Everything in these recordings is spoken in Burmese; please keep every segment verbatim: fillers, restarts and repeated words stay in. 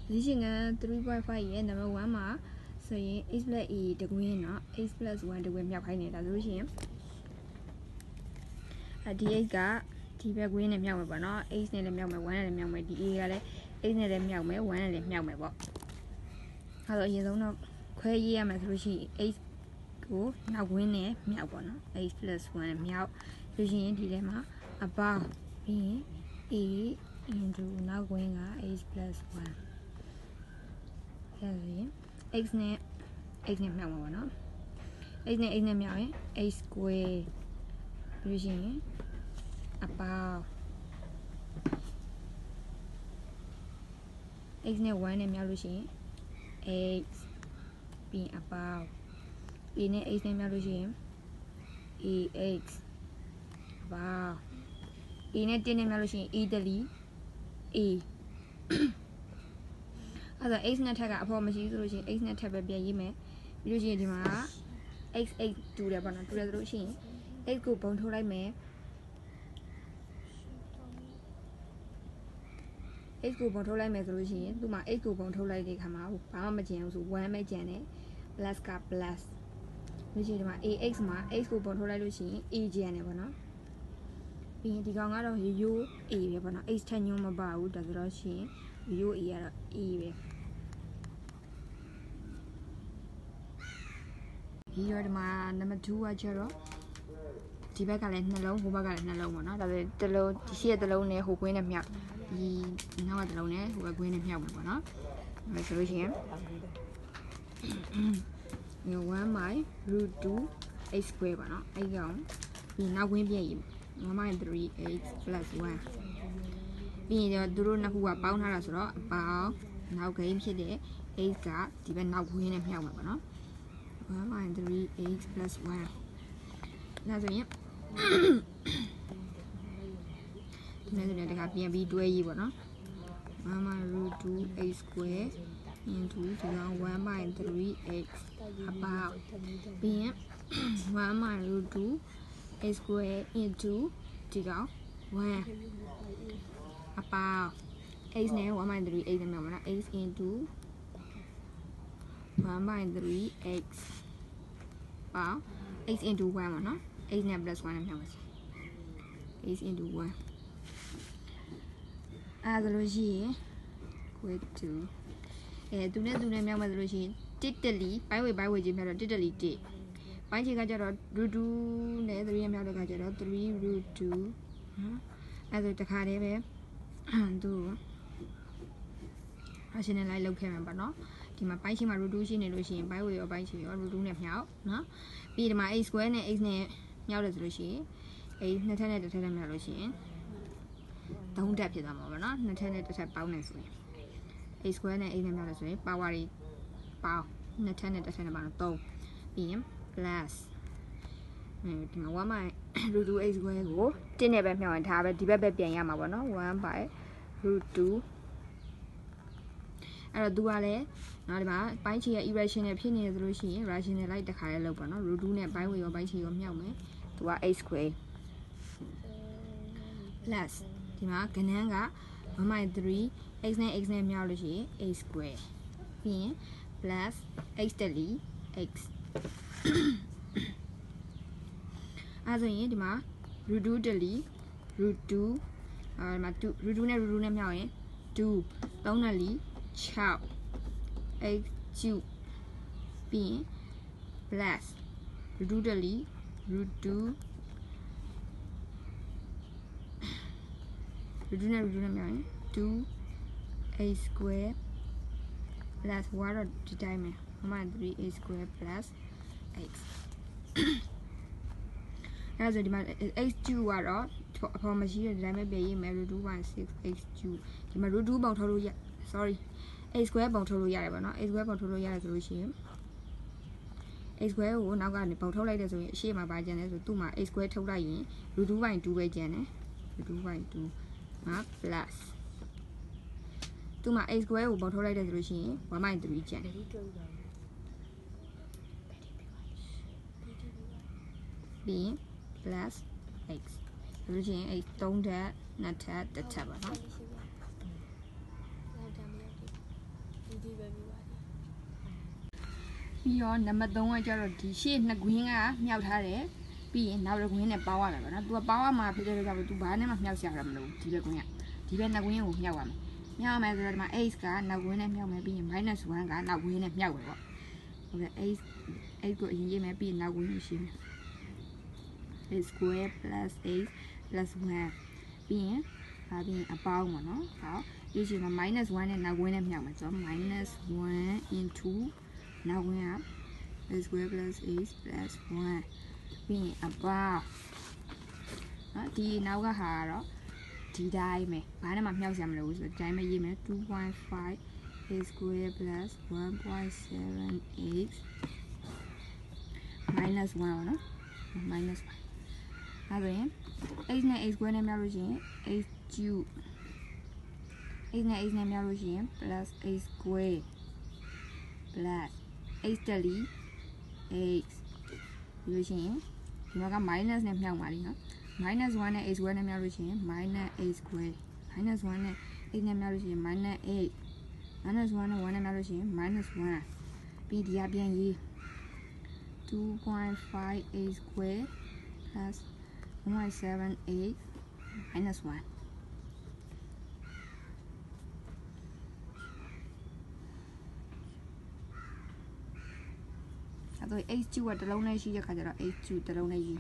This is three point five ye number one ma so yin x plus e the green no x plus one the green မြောက်ခိုင်းနေတာဆိုလို့ရှိရင်အဒီ x ကဒီဘက် green နဲ့မြောက်မယ်ပေါ့နော် x နဲ့လည်းမြောက်မယ်oneနဲ့လည်းမြောက်မယ်ဒီ a ကလည်း x နဲ့လည်းမြောက်မယ်oneနဲ့လည်းမြောက်မယ်ပေါ့အဲ့တော့အရင်ဆုံးတော့ခွဲရေးရမယ်ဆိုလို့ရှိရင် x ကိုနောက် green နဲ့မြောက်ပေါ့နော် x plus one မြောက်လို့ရှိရင်ဒီထဲမှာ above ပြီးရင် a into နောက် green က x plus one x နဲ့ x နဲ့မြောက်မှာပေါ့နော် x နဲ့ x နဲ့မြောက်ရင် x square ပြီးရင်အပေါင်း x နဲ့oneနဲ့မြောက်လို့ရှိရင် x ပြီးအပေါင်း a နဲ့ x နဲ့မြောက်လို့ရှိရင် ax အပေါင်း a နဲ့oneနဲ့မြောက်လို့ရှိရင် e တလီ aအဲ့တော့ x နဲ့ထက်ကအဖော်မရှိဆိုလို့ရှိရင် x နဲ့ထက်ပဲပြန်ရေးမယ်ပြီးလို့ရှိရင်ဒီမှာ x x တူတယ်ပေါ့နော်တူတယ်ဆိုလို့ရှိရင် x ကိုပုံထုတ်လိုက်မယ် x ကိုပုံထုတ်လိုက်မယ်ဆိုလို့ရှိရင်သူ့မှာ x ကိုပုံထုတ်လိုက်တဲ့အခါမှာဘာမှမကျန်ဘူးဆိုoneပဲကျန်တယ် plus က plus လို့ရှိရင်ဒီမှာ ax မှာ x ကိုပုံထုတ်လိုက်လို့ရှိရင် a ကျန်တယ်ပေါ့နော်ပြီးရင်ဒီကောင်ကတော့ရိုးရိုး a ပဲပေါ့နော် x ထက်ညွှန်းမပါဘူးဒါဆိုတော့ရှိရင်ရိုးရိုး a ကတော့ a ပဲဒီရောဒီမှာ number two ကကျတော့ဒီဘက်ကလည်းနှလုံးဟိုဘက်ကလည်းနှလုံးပေါ့နော်ဒါဆိုတလုံးဒီရှိတဲ့တလုံးနဲ့ဟိုကွင်းနဲ့မြောက်ဒီနောက်ကတလုံးနဲ့ဟိုဘက်ကွင်းနဲ့မြောက်မယ်ပေါ့နော်ဒါဆိုလို့ရှိရင်one by root two x square ပေါ့နော်အဲ့ကောင်ဒီနောက်ကွင်းပြည့်ရင် one by three x plus one ပြီးရင်တို့တို့နှစ်ခုကပေါင်းထားတာဆိုတော့အပေါင်းနောက်ကိန်းဖြစ်တဲ့ x ကဒီဘက်နောက်ကွင်းနဲ့မြောက်မှာပေါ့နော်one by three x plus one ဒါဆိုရင်ဒီနေ့ဆိုရင်တခါပြန်ပြီးတွဲရေးပေါ့နော်one by root two x square into ဒီကောင်one by three x အပေါင်းပြီးရင်one by root two x square into ဒီကောင်oneအပေါင်း x နဲ့ one by three x နဲ့မြောက်မှာနော် x into one by three x ပေါင်း x into one ပေါ့နော် x နဲ့ plus one နဲ့မြောက်ပါစေ x into one အဲ့ဒါလို့ရှိရင် equal to အဲသူနဲ့သူနဲ့မြောက်မှာဆိုလို့ရှိရင်တစ်တလီပိုင်းဝေပိုင်းဝေချင်းမြောက်တော့တစ်တလီတစ်ပိုင်းချေကကြတော့ root two နဲ့threeနဲ့မြောက်တဲ့ကကြတော့three root two နော်အဲ့ဒါတခါတည်းပဲသူအရှင်းနဲ့လိုက်လောက်ခဲ့မှာပေါ့နော်ဒီမှာပိုင်းချေမှာ root two ရှိနေလို့ရှိရင်ပိုင်းဝေရောပိုင်းချေရော root two နဲ့မြောက်နော်ပြီးဒီမှာ x square နဲ့ x နဲ့မြောက်တယ်ဆိုလို့ရှိရင် x နှစ်ထပ်နဲ့တစ်ထပ်နဲ့မြောက်လို့ရှိရင်သုံးထပ်ဖြစ်သွားမှာပေါ့နော်နှစ်ထပ်နဲ့တစ်ထပ်ပေါင်းနေဆိုရင် x square နဲ့ x နဲ့မြောက်တယ်ဆိုရင် power တွေပေါင်းနှစ်ထပ်နဲ့တစ်ထပ်နဲ့ပေါင်းတော့သုံးပြီးရင် plus ဒီမှာone by root two x square ကိုတစ်နဲ့ပဲမြောက်ရင်ဒါပဲဒီဘက်ပဲပြန်ရမှာပေါ့နော်one by root two အဲ့တော့သူကလည်းနောက်ဒီမှာပိုင်းချီရဲ့ irrational ဖြစ်နေတယ်ဆိုလို့ရှိရင် rational လိုက်တစ်ခါလေးလုပ်ပါနော် root two နဲ့ပိုင်းဝေရောပိုင်းချီရောမြောက်မယ်သူက x square plus ဒီမှာကဏ္ဍကone by three x နဲ့ x နဲ့မြောက်လို့ရှိရင် x square ပြီးရင် plus x တလီ x အဲ့ဆိုရင်ဒီမှာ root two တလီ root two အဲ့ဒီမှာtwo root twoနဲ့ root twoနဲ့မြောက်ရင်twoသုံးတလီsix x cube ပြီးရင် plus root two တလီ root two root twoနဲ့ root twoနဲ့မြောက်ရင်two x square plus one တော့ဒီတိုင်းပဲ one by three x square plus x အဲ့ဒါဆိုဒီမှာ x cube ကတော့အဖော်မရှိတဲ့ဒီတိုင်းပဲပြန်ရေးမယ် root two by six x cube ဒီမှာ root two ပုံထုတ်လို့ရ sorry x square ပုံထုတ်လို့ရတယ်ပေါ့နော် x square ပုံထုတ်လို့ရတယ်ဆိုလို့ရှိရင် x square ကိုနောက်ကနေပုံထုတ်လိုက်တယ်ဆိုရင်အရှေ့မှာပါကျန်တယ်ဆိုသူ့မှာ x square ထုတ်လိုက်ရင် root two by two ပဲကျန်တယ် root two by two မှာ plus သူ့မှာ x square ကိုပုံထုတ်လိုက်တယ်ဆိုလို့ရှိရင်one by three ကျန်တယ်ပြီးရင် plus x ဆိုလို့ရှိရင် x သုံးထပ်နှစ်ထပ်တစ်ထပ်ပါနော်ပြီးတော့နံပါတ်သုံးကကျတော့ဒီရှေ့နှစ်ကွင်းကမြောက်ထားတယ်ပြီးရင်နောက်တစ်ကွင်းနဲ့ပေါင်းရမယ်ပေါ့နော်သူကပေါင်းရမှာဖြစ်တဲ့ကြောင့်သူဘာနဲ့မှမြောက်ရှာရမလို့ဒီဘက်ကွင်းကဒီဘက်နှစ်ကွင်းကိုမြောက်ရမယ်မြောက်ရမယ်ဆိုတော့ဒီမှာ x ကနောက်ကွင်းနဲ့မြောက်မယ်ပြီးရင် minus 1 ကနောက်ကွင်းနဲ့မြောက်မယ်ပေါ့ဟုတ်ကဲ့ x x ကိုအရင်ရေးမယ်ပြီးရင်နောက်ကွင်းကိုရှင်းမယ် x square plus x plus 1ပြီးရင်ဒါပြီးရင်အပေါင်းပေါ့နော်ဟောဒီချိန်မှာ minus 1နဲ့နောက်ကွင်းနဲ့မြောက်မယ်ဆိုတော့ minus 1 into နောက်ကွင်းက x square plus x plus 1ပြီးရင်အပေါင်းနော်ဒီနောက်ကဟာကတော့ဒီတိုင်းပဲဘာနဲ့မှမြောက်စရာမလိုဘူးဆိုတော့ဒီတိုင်းပဲရေးမယ် two point five x square plus one point seven x minus 1ပေါ့နော် minus 1အဲ့ဒါရင် x နဲ့ x square နဲ့မြောက်လို့ရှိရင် x cube x နဲ့ x နဲ့မြောက်လို့ရှိရင် plus x square plus x တက်လီ x ဒီလိုရှိရင်ဒီမှာက minus နဲ့မြောက်ပါလိမ့်နော် minus 1နဲ့ x square နဲ့မြောက်လို့ရှိရင် minus x square minus 1နဲ့ x နဲ့မြောက်လို့ရှိရင် minus eight minus 1နဲ့oneနဲ့မြောက်လို့ရှိရင် minus one ပြီးဒီကပြန်ရေး two point five x square plus one point seven x minus oneအဲ့တော့ x cube ကတစ်လုံးနဲ့ရှိတဲ့ခါကျတော့ x cube တစ်လုံးနဲ့ရေး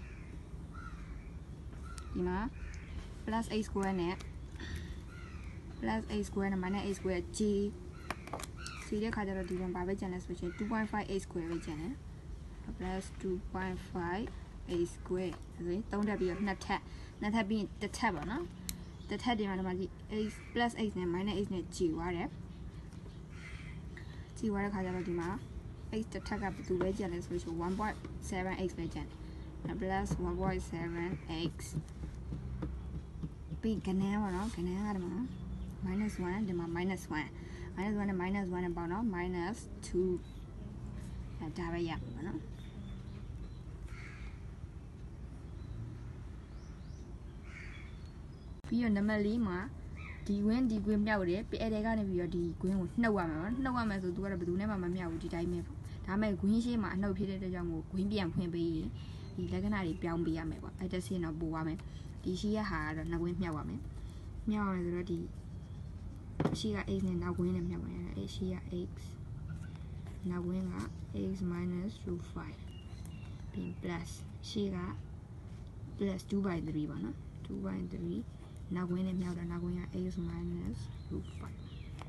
ဒီမှာ plus x square နဲ့ plus x square နဲ့ minus x square ကြီးစီတဲ့ခါကျတော့ဒီမှာဘာပဲကျန်လဲဆိုရင် two point five x square ပဲကျန်တယ် plus two point five x square ဆိုရင်သုံးထပ်ပြီးတော့နှစ်ထပ်နှစ်ထပ်ပြီးတစ်ထပ်ပါနော်တစ်ထပ်ဒီမှာဒီမှာ x plus x နဲ့ minus x နဲ့ကြီးသွားတယ်ကြီးသွားတဲ့ခါကျတော့ဒီမှာ x တစ်ထပ်ကဘယ်သူပဲကျန်လဲဆိုရင် one point seven x ပဲကျန်တယ် plus one point seven x ပြီးကနန်းပါနော်ကနန်းကဒီမှာ minus one ဒီမှာ minus one minus one နဲ့ minus one နဲ့ပေါင်းတော့ minus two အဲဒါပဲရပါနော်ပြီးတော့နံပါတ်၄မှာဒီကွင်းဒီကွင်းမြောက်တယ်အဲ့ဒီကနေပြီးတော့ဒီကွင်းကိုနှုတ်ရမှာနော်နှုတ်ရမယ်ဆိုသူကတော့ဘယ်သူနဲ့မှမမြောက်ဘူးဒီတိုင်းပဲပေါ့ဒါမဲ့ကွင်းရှိမှာအနှုတ်ဖြစ်တဲ့အတွက်ကြောင့်ကိုကွင်းပြန်ဖွင့်ပေးရင်ဒီလက္ခဏာတွေပြောင်းပေးရမယ်ပေါ့အဲ့ဒါစင်းတော့ပို့ရမယ်ဒီရှိရဟာကတော့နောက်ကွင်းမြောက်ရမယ်မြောက်ရမယ်ဆိုတော့ဒီရှိက x နဲ့နောက်ကွင်းနဲ့မြောက်ရတယ်အဲ့ရှိက x နောက်ကွင်းက x minus root five ပြီး plus ရှိက plus two by three ပါနော်two by three နောက်ကွင်းနဲ့မြောက်တာနောက်ကွင်းက x minus root five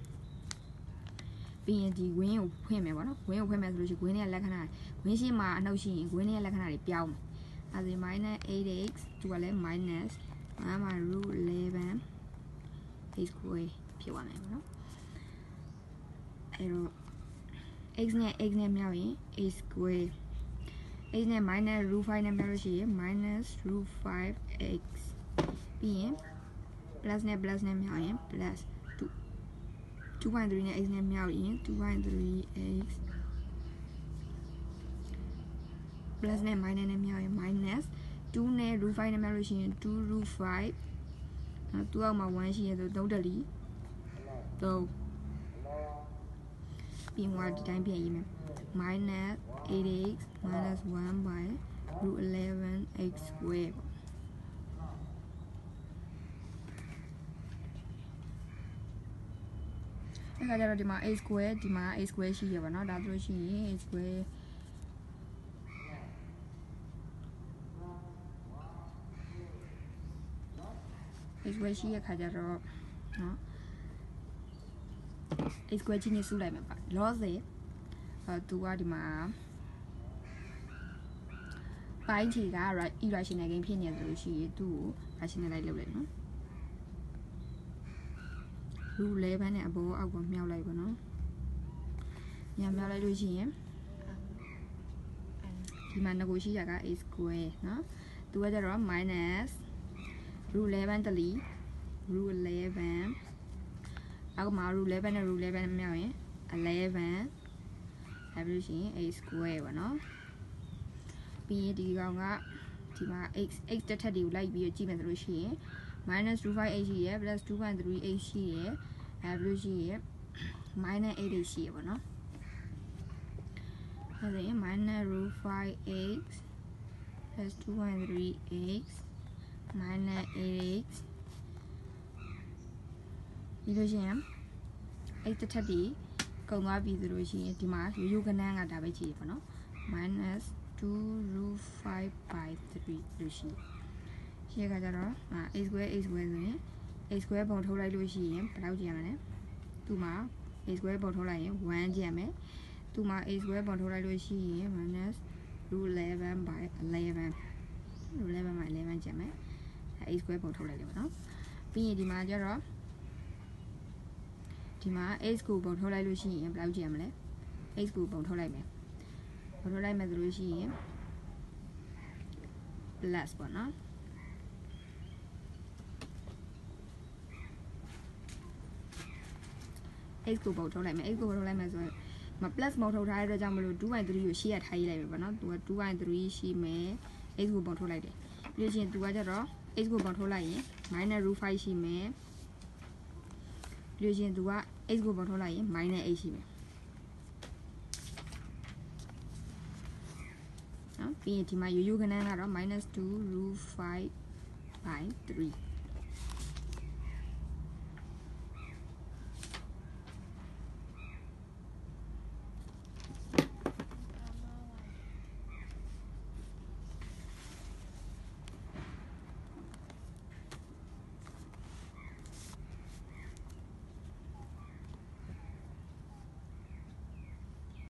ပြီးရင်ဒီကွင်းကိုဖွင့်မယ်ပေါ့နော်ကွင်းကိုဖွင့်မယ်ဆိုလို့ရှိရင်ကွင်းရဲ့လက္ခဏာကွင်းရှိမှာအနှုတ်ရှိရင်ကွင်းရဲ့လက္ခဏာတွေပြောင်းမယ်အဲဒါ minus eight x သူကလည်း minus one by root eleven x square ဖြစ်သွားမယ်ပေါ့နော်အဲတော့ x နဲ့ x နဲ့မြောက်ရင် x square x နဲ့ minus root five နဲ့မြောက်လို့ရှိရင် minus root five x ပြီးရင် plus နဲ့ plus နဲ့မြောက်ရင် plus two two point three နဲ့ x နဲ့မြောက်ရင် two point three x plus နဲ့ minus နဲ့မြောက်ရင် minus two နဲ့ root five နဲ့မြောက်လို့ရှိရင် two root five နော်twoအောက်မှာoneရှိရဆိုသုံးတက်လီသုံးပြီးမှဒီတိုင်းပြန်ရေးမယ် minus eight x minus one by root eleven x square အဲ့ဒါကြတော့ဒီမှာ x square ဒီမှာ x square ရှိရပါတော့ဒါဆိုလို့ရှိရင် x square x square ရှိရခါကြတော့နော် x square ချင်းနဲ့စုလိုက်မှာပါ loss ရဲ့အဲသူကဒီမှာပိုင်းချီက irrational gain ဖြစ်နေတယ်လို့ရှိရင်သူ့ကို rationalize လုပ်လိုက်နော် root eleven နဲ့အပေါ်အောက်ကိုမြောက်လိုက်ပါနော်ညမြောက်လိုက်လို့ရှိရင်ဒီမှာငကိုရှိတာက x square နော်သူကကြတော့ minus root eleven တလီ root eleven အောက်မှာ root eleven နဲ့ root eleven မြောက်ရင် eleven အဲ့လိုရှိရင် x square ပါနော်ပြီးရင်ဒီကောင်ကဒီမှာ x x တက်ထက်တွေကိုလိုက်ပြီးကြည့်မယ်ဆိုလို့ရှိရင် minus root five x ရှိရယ် plus two point three x ရှိရယ်အဲ့လိုရှိရယ် minus eight x ရှိရယ်ပေါ့နော်ဒါဆိုရင် minus root five x plus two point three x minus eight x ဒီလိုရှိရင်အဲ့တစ်ထပ်ဒီကုန်သွားပြီဆိုလို့ရှိရင်ဒီမှာရိုးရိုးကနန်းကဒါပဲကြည့်ရပါတော့ minus two root five by three လို့ရှိရှေ့ကကြတော့ a square a square ဆိုရင် a square ပုံထုတ်လိုက်လို့ရှိရင်ဘယ်လောက်ကြည့်ရမလဲသူ့မှာ a square ပုံထုတ်လိုက်ရင်oneကြည့်ရမယ်သူ့မှာ a square ပုံထုတ်လိုက်လို့ရှိရင် minus root eleven by eleven root eleven by elevenကြည့်ရမယ် a square ပုံထုတ်လိုက်တယ်ပေါ့နော်ပြီးရင်ဒီမှာကျတော့ဒီမှာ x ကိုပုံထုတ်လိုက်လို့ရှိရင်ဘယ်လောက်ကြည့်ရမလဲ x ကိုပုံထုတ်လိုက်မယ်ပုံထုတ်လိုက်မယ်ဆိုလို့ရှိရင် plus ပေါ့နော်x ကိုပုံထုတ်လိုက်မယ် x ကိုပုံထုတ်လိုက်မယ်ဆိုရင်မ plus ပုံထုတ်ထားတဲ့အတွက်ကြောင့်မလို့ two by three ကိုရှေ့ရထားရေးလိုက်ပြီပေါ့နော်သူက two by three ရှိမယ် x ကိုပုံထုတ်လိုက်တယ်ပြီးလို့ရှိရင်သူကကျတော့ x ကိုပုံထုတ်လိုက်ရင် minus root five ရှိမယ်ပြီးလို့ရှိရင်သူက x ကိုပုံထုတ်လိုက်ရင် minus eight ရှိမယ်နော်ပြီးရင်ဒီမှာရိုးရိုးကနန်းကတော့ minus two root five by three